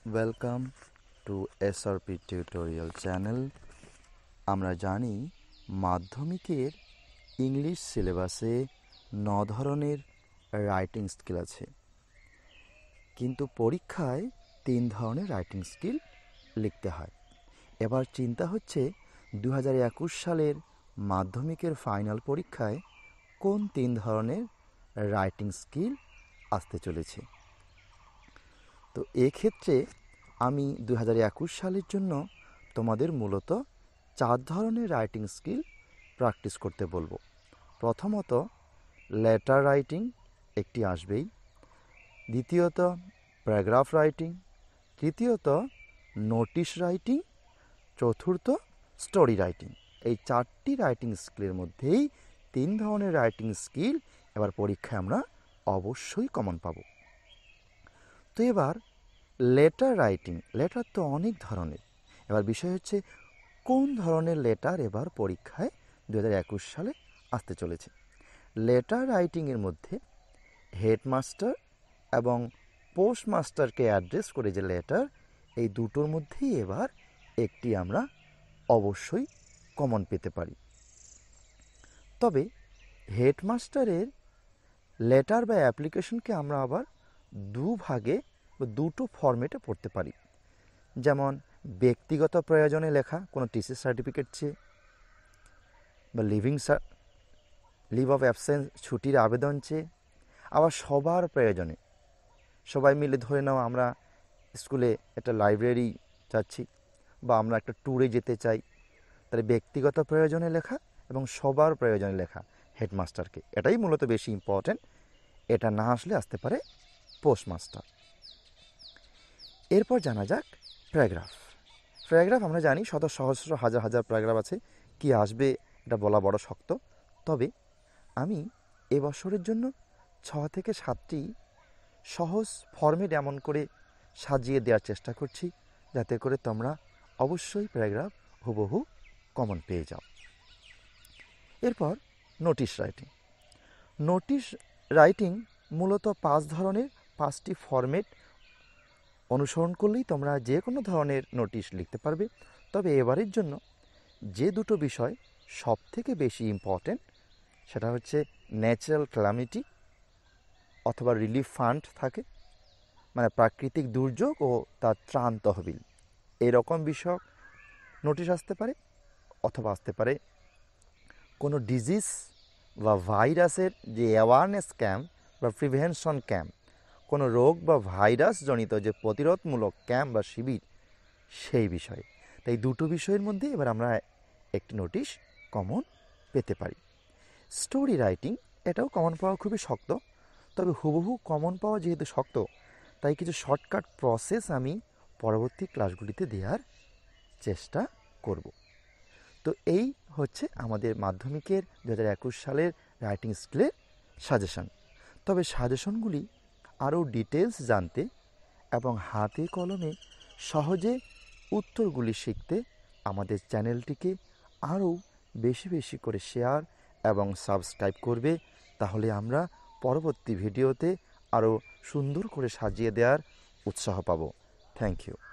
Welcome to SRP tutorial channel. আমরা জানি মাধ্যমিকের ইংলিশ সিলেবাসে 9 ধরনের রাইটিং স্কিল আছে, কিন্তু পরীক্ষায় 3 ধরনের রাইটিং স্কিল লিখতে হয়। এবার চিন্তা হচ্ছে 2021 সালের মাধ্যমিকের ফাইনাল পরীক্ষায় কোন 3 ধরনের রাইটিং স্কিল আসতে চলেছে। তো এক্ষেত্রে আমি 2021 সালের জন্য তোমাদের মূলত 4 ধরনের রাইটিং স্কিল প্র্যাকটিস করতে বলবো। প্রথমত লেটার রাইটিং একটি আসবেই, দ্বিতীয়ত প্যারাগ্রাফ রাইটিং, তৃতীয়ত নোটিশ রাইটিং, চতুর্থ স্টোরি রাইটিং। এই 4টি রাইটিং স্কিলের মধ্যেই 3 ধরনের রাইটিং স্কিল এবার পরীক্ষায় আমরা অবশ্যই কমন পাবো। তো এবার লেটার রাইটিং, লেটার তো অনেক ধরনের। এবার বিষয় হচ্ছে কোন ধরনের লেটার এবার পরীক্ষায় 2021 সালে আসতে চলেছে। লেটার রাইটিংয়ের মধ্যে হেডমাস্টার এবং পোস্টমাস্টারকে অ্যাড্রেস করে যে লেটার, এই দুটোর মধ্যেই এবার একটি আমরা অবশ্যই কমন পেতে পারি। তবে হেডমাস্টারের লেটার বা অ্যাপ্লিকেশনকে আমরা আবার দুভাগে বা দুটো ফরম্যাটে পড়তে পারি। যেমন ব্যক্তিগত প্রয়োজনে লেখা কোনো টিসি সার্টিফিকেট চেয়ে, বা লিভ অফ অ্যাবসেন্স ছুটির আবেদন চেয়ে, আবার সবার প্রয়োজনে সবাই মিলে ধরে নাও আমরা স্কুলে একটা লাইব্রেরি যাচ্ছি বা আমরা একটা ট্যুরে যেতে চাই, তাহলে ব্যক্তিগত প্রয়োজনে লেখা এবং সবার প্রয়োজনে লেখা হেডমাস্টারকে, এটাই মূলত বেশি ইম্পর্ট্যান্ট। এটা না আসলে আসতে পারে পোস্টমাস্টার। এরপর জানা যাক প্যারাগ্রাফ। প্যারাগ্রাফ আমরা জানি শত সহস্র হাজার হাজার প্যারাগ্রাফ আছে, কি আসবে এটা বলা বড় শক্ত। তবে আমি এবছরের জন্য 6 থেকে 7টি সহজ ফরম্যাট এমন করে সাজিয়ে দেওয়ার চেষ্টা করছি, যাতে করে তোমরা অবশ্যই প্যারাগ্রাফ হুবহু কমন পেয়ে যাও। এরপর নোটিশ রাইটিং। নোটিশ রাইটিং মূলত 5 ধরনের, 5টি ফরম্যাট অনুসরণ করলেই তোমরা যে কোনো ধরনের নোটিশ লিখতে পারবে। তবে এবারের জন্য যে দুটো বিষয় সব থেকে বেশি ইম্পর্ট্যান্ট, সেটা হচ্ছে ন্যাচারাল ক্যালামিটি অথবা রিলিফ ফান্ড থাকে, মানে প্রাকৃতিক দুর্যোগ ও তার ত্রাণ তহবিল, এরকম বিষয়ক নোটিশ আসতে পারে। অথবা আসতে পারে কোনো ডিজিজ বা ভাইরাসের যে অ্যাওয়ারনেস ক্যাম্প বা প্রিভেনশন ক্যাম্প, কোনো রোগ বা ভাইরাস জনিত যে প্রতিরোধমূলক ক্যাম্প বা শিবির, সেই বিষয়ে। তাই দুটো বিষয়ের মধ্যে এবার আমরা একটি নোটিশ কমন পেতে পারি। স্টোরি রাইটিং, এটাও কমন পাওয়া খুবই শক্ত। তবে হুবহু কমন পাওয়া যেহেতু শক্ত, তাই কিছু শর্টকাট প্রসেস আমি পরবর্তী ক্লাসগুলিতে দেওয়ার চেষ্টা করব। তো এই হচ্ছে আমাদের মাধ্যমিকের 2021 সালের রাইটিং স্কিলের সাজেশন। তবে সাজেশনগুলি আরও ডিটেলস জানতে এবং হাতে কলমে সহজে উত্তরগুলি শিখতে আমাদের চ্যানেলটিকে আরও বেশি বেশি করে শেয়ার এবং সাবস্ক্রাইব করবে। তাহলে আমরা পরবর্তী ভিডিওতে আরও সুন্দর করে সাজিয়ে দেওয়ার উৎসাহ পাব। Thank you.